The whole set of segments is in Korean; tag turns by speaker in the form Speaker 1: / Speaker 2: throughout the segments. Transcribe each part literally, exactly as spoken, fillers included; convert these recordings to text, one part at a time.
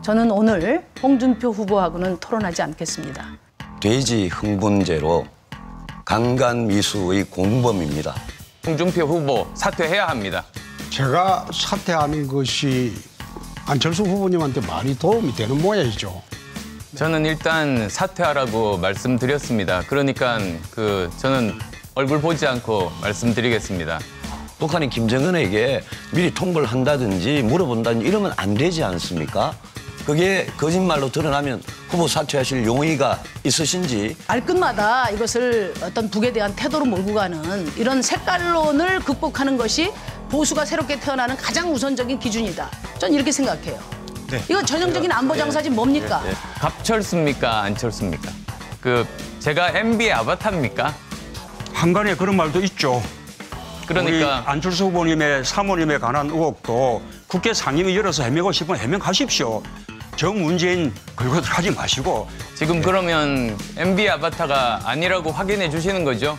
Speaker 1: 저는 오늘 홍준표 후보하고는 토론하지 않겠습니다.
Speaker 2: 돼지 흥분제로 강간미수의 공범입니다.
Speaker 3: 홍준표 후보 사퇴해야 합니다.
Speaker 4: 제가 사퇴하는 것이 안철수 후보님한테 많이 도움이 되는 모양이죠.
Speaker 3: 저는 일단 사퇴하라고 말씀드렸습니다. 그러니까 그 저는 얼굴 보지 않고 말씀드리겠습니다.
Speaker 2: 북한이 김정은에게 미리 통보를 한다든지 물어본다든지 이러면 안 되지 않습니까? 그게 거짓말로 드러나면 후보 사퇴하실 용의가 있으신지.
Speaker 1: 말끝마다 이것을 어떤 북에 대한 태도로 몰고 가는 이런 색깔론을 극복하는 것이 보수가 새롭게 태어나는 가장 우선적인 기준이다. 전 이렇게 생각해요. 네. 이건 전형적인 안보 장사지 뭡니까?
Speaker 3: 네, 네. 갑철수입니까? 안철수입니까? 그 제가 엠비의 아바타입니까?
Speaker 5: 한간에 그런 말도 있죠.
Speaker 3: 그러니까
Speaker 5: 우리 안철수 후보님의 사모님에 관한 의혹도 국회 상임위 열어서 해명하고 싶으면 해명하십시오. 저 문재인 걸고들 하지 마시고.
Speaker 3: 지금 네. 그러면 엠비의 아바타가 아니라고 확인해 주시는 거죠?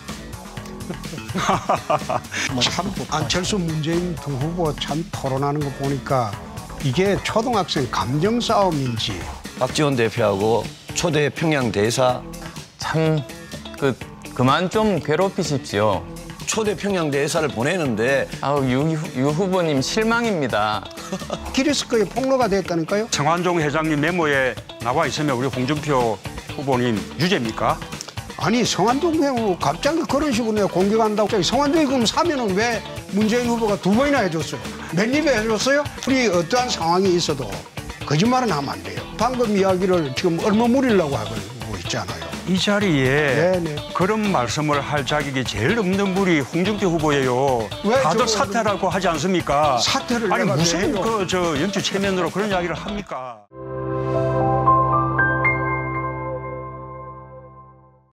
Speaker 4: 참 안철수 문재인 두 후보 참 토론하는 거 보니까 이게 초등학생 감정 싸움인지.
Speaker 2: 박지원 대표하고 초대 평양 대사
Speaker 3: 참 그 그만 좀 괴롭히십시오.
Speaker 2: 초대 평양 대사를 보내는데
Speaker 3: 아우 유, 유 후보님 실망입니다.
Speaker 4: 기리스크에 폭로가 됐다니까요?
Speaker 5: 성완종 회장님 메모에 나와 있으면 우리 홍준표 후보님 유죄입니까?
Speaker 4: 아니 성완종 회장 갑자기 그런 식으로 내가 공격한다고. 성완종이 그럼 사면은 왜 문재인 후보가 두 번이나 해줬어요? 몇 입에 해줬어요? 우리 어떠한 상황이 있어도 거짓말은 하면 안 돼요. 방금 이야기를 지금 얼머무리려고 하고 있잖아요.
Speaker 5: 이 자리에
Speaker 4: 네네.
Speaker 5: 그런 말씀을 할 자격이 제일 없는 분이 홍준표 후보예요.
Speaker 4: 왜
Speaker 5: 다들
Speaker 4: 저거
Speaker 5: 사퇴라고 하지 않습니까?
Speaker 4: 사퇴를
Speaker 5: 아니
Speaker 4: 내가
Speaker 5: 무슨
Speaker 4: 왜 해요?
Speaker 5: 그 저 연주 체면으로 그런 이야기를 합니까?